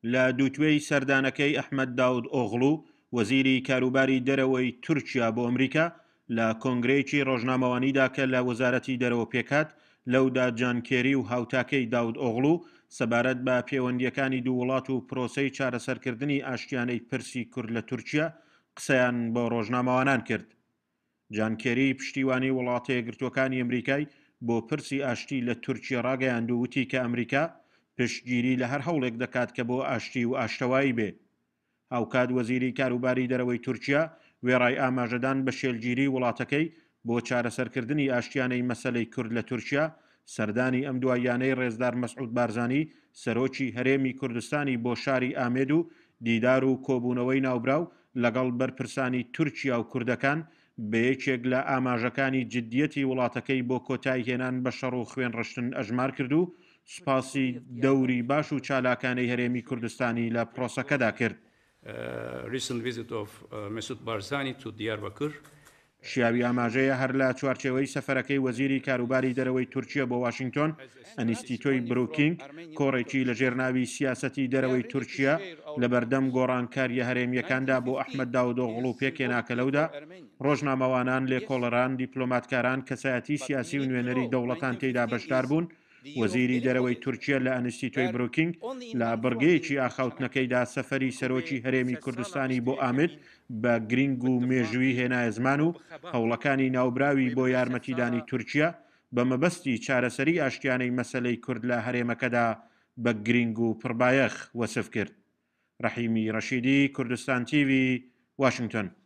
لە دووتوێی سەردانەکەی ئەحمەد داود ئۆغڵو وەزیری کاروباری دەرەوەی تورکیا بۆ ئەمریکا لە کۆنگرەیەکی ڕۆژنامەوانیدا کە لە وەزارەتی دەرەوە پێکات لەودا جان کێری و هاوتاکەی داود ئۆغڵو سەبارەت بە پەیوەندیەکانی دوو وڵات و پرۆسەی چارەسەرکردنی ئاشتیانەی پرسی کورد لە تورکیا قسەیان بۆ ڕۆژنامەوانان کرد. جان کێری پشتیوانی وڵاتە یەکگرتووەکانی ئەمریکای بۆ پرسی ئاشتی لە تورکیا ڕاگەیاند و وتی کە ئەمریکا پشتگیری لە هەر هەوڵێک دەکات کە بۆ ئاشتی و ئاشتەوایی بێ. هاوکات وەزیری کاروباری دەرەوەی تورکیا وێڕای ئاماژەدان بە شێلگیری وڵاتەکەی بۆ چارەسەرکردنی ئاشتیانەی مەسەلەی کورد لە تورکیا سەردانی ئەم دواییانەی ڕێزدار مەسعود بارزانی سەرۆکی هەرێمی کوردستانی بۆ شاری ئامێد و دیدار و کۆبوونەوەی ناوبراو لەگەڵ بەرپرسانی تورکیا و کوردەکان بە یەکێک لە ئاماژەکانی جددیەتی وڵاتەکەی بۆ کۆتایی هێنان بە شەڕ و خوێن ڕشتن ئەژمار کرد و سوپاسی دەوری باش و چالاکانەی هەرێمی کوردستانی لە پرۆسەکەدا کرد. شیاوی ئاماژەیە هەر لە چوارچێوەی سەفەرەکەی وەزیری کاروباری دەرەوەی تورکیا بۆ واشنگتۆن ئەنیستیتۆی بروکینگ کۆڕێکی لە ژێرناوی سیاسەتی دەرەوەی تورکیا لە بەردەم گۆڕانکاریە هەرێمیەکاندا بۆ ئەحمەد داود ئۆغڵو پێکێنا کە لەودا ڕۆژنامەوانان لێکۆڵەران دیپلۆماتکاران کەسایەتی سیاسی و نوێنەری دەوڵەتان تێدا بەشدار بوون. وەزیری دەرەوەی تورکیا لە ئەنیستیتۆی بروکینگ لە بڕگەیەکی ئاخاوتنەکەیدا سەفەری سەرۆکی هەرێمی کوردستانی بۆ ئامێد بە گرنگ و مێژووی هێنایە زمان و هەوڵەکانی ناوبراوی بۆ یارمەتیدانی تورکیا بە مەبەستی چارەسەری ئاشتیانەی مەسەلەی کورد لە هەرێمەکەدا بە گرنگ و پڕبایەخ وەسف کرد. ڕەحیمی ڕەشیدی، کوردستان تیڤی، واشنگتن.